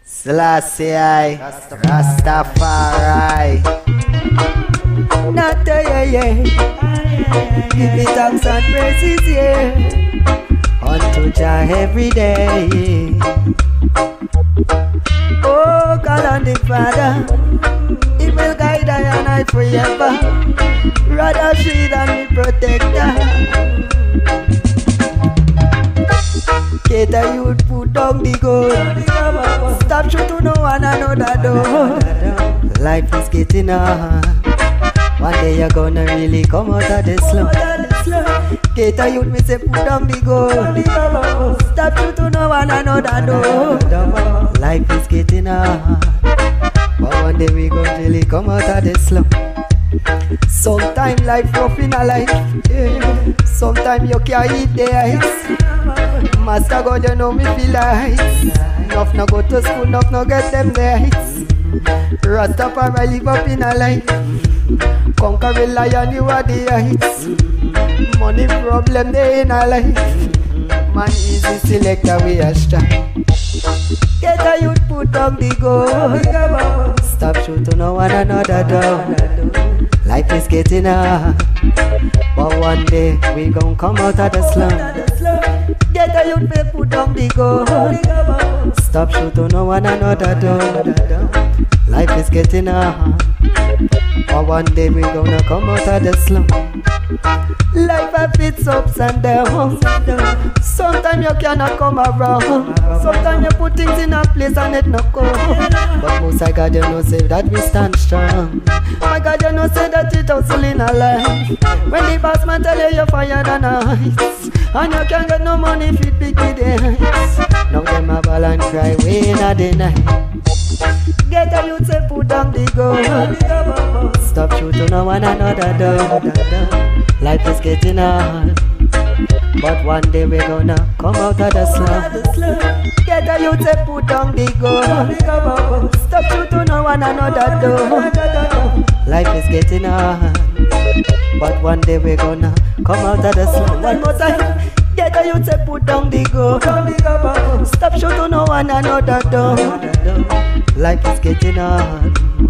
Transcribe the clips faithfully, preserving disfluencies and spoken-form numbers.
Selassie I, Rastafari. Not a yeah, yeah. Give me thanks and praises, yeah. Unto Jah every day. Oh, call on the Father. He will guide I and I forever. Rather shield and me protector. Cater youth put down the gun. Stop shoot to no one another door. Life is getting hard. One day you're gonna really come out of the slum. Cater youth me say put down the gun. Stop shoot to no one another door. Life is getting hard. But one day we gonna really come out of the slum. Sometimes life rough in a life, yeah. Sometimes you can't eat the ice. Master God, you know me feel like enough no go to school, enough no get them lights. Rastafari live up in a life. Conquer a lion, you are the heights. Money problem they in a life. Man easy selector we a strike. Get a youth put on the gun. Stop shooting no one another down. Life is getting hard, but one day we gon' come out of the slum. Get a youth me put on the gun. Stop shooting no one another down. Life is getting hard, but one day we gonna come out of the slum. Life have its ups and downs. Sometimes you cannot come around. Sometimes you put things in a place and it not go. But most I God you know say that we stand strong. My God you know say that it hustle in a life. When the boss man tell you you're fire than ice, and you can't get no money if it pick with the ice. Now them a ball and cry way in the night. Get a youth say put down the gun. Stop shooting no one another down. Life is getting hard, but one day we're gonna come out of the slum. Get a youth say put down the gun. Stop shooting no one another down. Life is getting hard, but one day we're gonna come out of the slum. One more time. Get a youth say put down the gun. Stop shooting no one another down. Life is getting hard,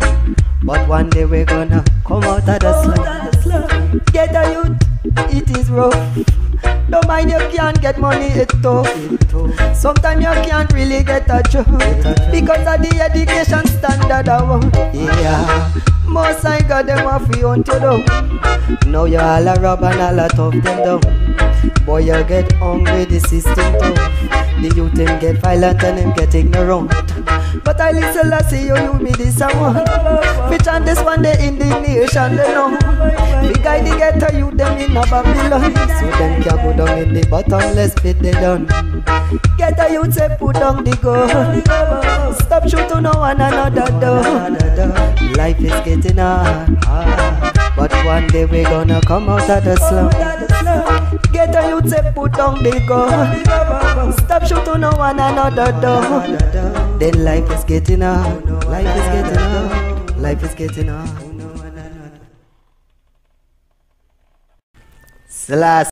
but one day we're gonna come out of the slum. Get a youth, it is rough. Don't mind you can't get money, it's tough. Sometimes you can't really get a job because of the education standard I want. Yeah, most I got them off you want to do. Now you all a rob and all a tough them down. Boy you get hungry, the system tough. The youth them get violent and them get ignorant. But I listen, I see you, you me this I want. Which and this one day in the nation they know. The guy they get a youth them in a Babylon. So them can't go down in the bottomless pit they done. Get a youth say put down the gun. Stop shooting no one another door. Life is getting hard, but one day we gonna come out of the slum. Get a youth say put down the gun. Stop shooting no one another door. Then life is getting hard. Life is getting hard. Life is getting hard. Selassie.